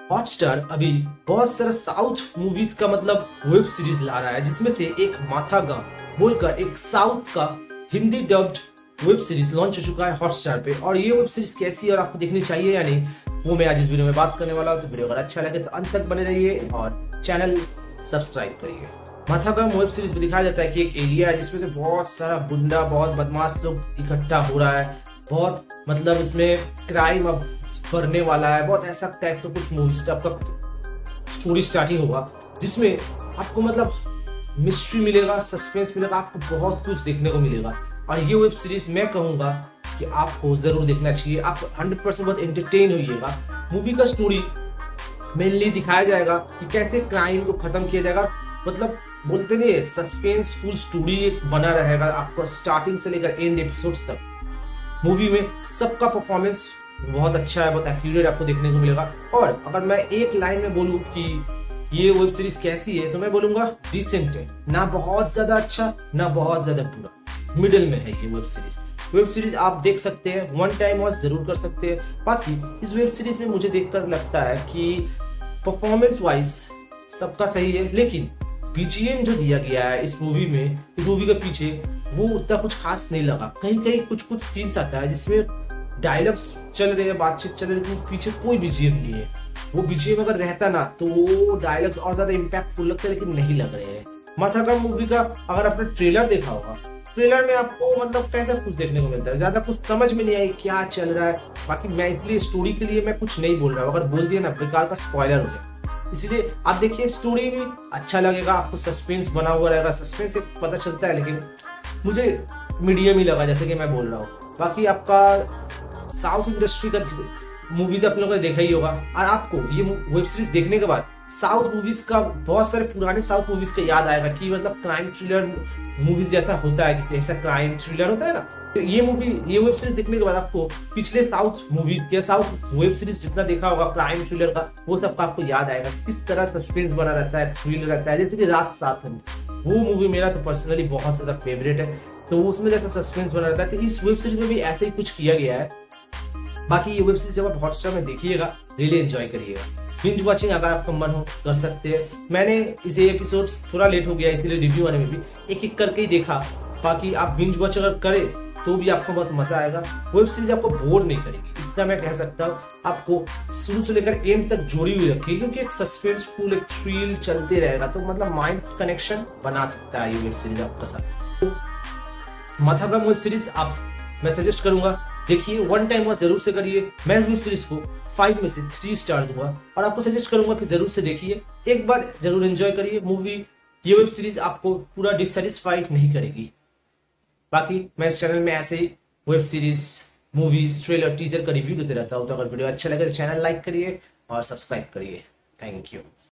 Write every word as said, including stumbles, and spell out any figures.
Hotstar अभी बहुत सारा साउथ मूवीज का मतलब वेब सीरीज ला रहा है, जिसमें से एक माथागा बोलकर एक साउथ का Hindi dubbed web series launch हो चुका है हॉटस्टार पे। और ये वेब सीरीज कैसी है और आपको देखनी चाहिए या नहीं, वो मैं आज इस वीडियो में बात करने वाला हूँ। तो वीडियो अगर अच्छा लगे तो अंत तक बने रहिए और चैनल सब्सक्राइब करिए। माथागा वेब सीरीज में दिखाया जाता है कि एक एरिया है जिसमें से बहुत सारा गुंडा, बहुत बदमाश लोग इकट्ठा हो रहा है। बहुत मतलब इसमें क्राइम अब करने वाला है, बहुत ऐसा टाइप का कुछ मूवी टाइप का स्टोरी स्टार्टिंग होगा, जिसमें आपको मतलब मिस्ट्री मिलेगा, सस्पेंस मिलेगा, आपको बहुत कुछ देखने को मिलेगा। और ये वेब सीरीज मैं कहूँगा कि आपको जरूर देखना चाहिए। आप हंड्रेड परसेंट बहुत एंटरटेन होइएगा। मूवी का स्टोरी मेनली दिखाया जाएगा कि कैसे क्राइम को खत्म किया जाएगा। मतलब बोलते नहीं, सस्पेंसफुल स्टोरी एक बना रहेगा आपको स्टार्टिंग से लेकर एंड एपिसोड्स तक। मूवी में सबका परफॉर्मेंस बहुत अच्छा है, बहुत एक्यूरेट आपको देखने को मिलेगा। और अगर मैं एक लाइन में बोलूं कि ये वेब सीरीज कैसी है, तो मैं बोलूंगा डिसेंट है, ना बहुत ज्यादा अच्छा ना बहुत ज्यादा बुरा, मिडिल में है ये वेब सीरीज। वेब सीरीज आप देख सकते हैं, वन टाइम वॉच जरूर कर सकते हैं। बाकी इस वेब सीरीज में मुझे देखकर लगता है कि परफॉर्मेंस वाइज सबका सही है, लेकिन बीजीएम जो दिया गया है इस मूवी में, इस मूवी के पीछे वो उतना कुछ खास नहीं लगा। कहीं कहीं कुछ कुछ सीन्स आता है जिसमें डायलॉग्स चल रहे हैं, बातचीत चल रही है, पीछे कोई बीजीएम नहीं है। वो बीजीएम अगर रहता ना तो वो डायलॉग्स और ज्यादा इम्पैक्टफुल लगते, लेकिन नहीं लग रहे हैं। माथागा मूवी का अगर आपने ट्रेलर देखा होगा, ट्रेलर में आपको मतलब कैसा कुछ देखने को मिलता है, ज्यादा कुछ समझ में नहीं आई क्या चल रहा है। बाकी मैं इसलिए स्टोरी के लिए मैं कुछ नहीं बोल रहा हूँ, अगर बोल दिया ना बेकार का स्पॉइलर हो जाए। इसलिए आप देखिए, स्टोरी भी अच्छा लगेगा, आपको सस्पेंस बना हुआ रहेगा। सस्पेंस से पता चलता है, लेकिन मुझे मीडियम ही लगा, जैसे कि मैं बोल रहा हूँ। बाकी आपका साउथ इंडस्ट्री का मूवीज आप लोगों ने देखा ही होगा, और आपको ये वेब सीरीज देखने के बाद साउथ मूवीज का, बहुत सारे पुराने साउथ मूवीज का याद आएगा कि मतलब क्राइम थ्रिलर मूवीज जैसा होता है, कि ऐसा क्राइम थ्रिलर होता है ना। तो ये मूवी, ये वेब सीरीज देखने के बाद आपको पिछले साउथ मूवीज के, साउथ वेब सीरीज जितना देखा होगा क्राइम थ्रिलर का, वो सब का आपको याद आएगा। किस तरह सस्पेंस बना रहता है, थ्रिल रहता है। जैसे कि रात साथ में, वो मूवी मेरा तो पर्सनली बहुत ज्यादा फेवरेट है। तो उसमें जैसा सस्पेंस बना रहता है, तो इस वेब सीरीज में भी ऐसे ही कुछ किया गया है। बाकी ये वेब सीरीज जब आप हॉटस्टार में देखिएगा, रियली एंजॉय करिएगा। बिंज वॉचिंग अगर आपका मन हो कर सकते हैं। मैंने इसे एपिसोड्स थोड़ा लेट हो गया, इसीलिए रिव्यू आने में भी एक एक करके ही देखा। बाकी आप बिंज वॉच अगर करें तो भी आपको बहुत मजा आएगा। वेब सीरीज आपको बोर नहीं करेगी, इतना मैं कह सकता हूँ। आपको शुरू से लेकर एंड तक जोड़ी हुई रखेगी, क्योंकि एक सस्पेंसफुल, एक थ्रिल चलते रहेगा। तो मतलब माइंड कनेक्शन बना सकता है ये वेब सीरीज आपके साथ। तो माथागा वेब सीरीज आप, मैं सजेस्ट करूंगा देखिए, वन टाइम वॉच जरूर से करिए। मैं इस वेब सीरीज को फाइव में से थ्री स्टार दूंगा, और आपको सजेस्ट करूंगा कि जरूर से देखिए, एक बार जरूर एंजॉय करिए मूवी। ये वेब सीरीज आपको पूरा डिससेटिस्फाइड नहीं करेगी। बाकी मैं इस चैनल में ऐसे ही web series, movies, trailer, teaser का रिव्यू देते रहता हूँ। तो अगर वीडियो अच्छा लगे तो चैनल लाइक करिए और सब्सक्राइब करिए। Thank you.